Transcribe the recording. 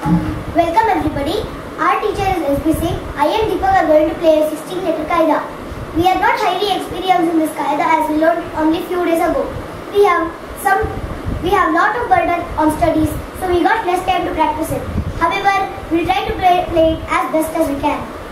Welcome everybody. Our teacher is SB Singh. I and Deepak are going to play a 16-letter Kayda. We are not highly experienced in this Kayda as we learned only few days ago. We have lot of burden on studies, so we got less time to practice it. However, we'll try to play it as best as we can.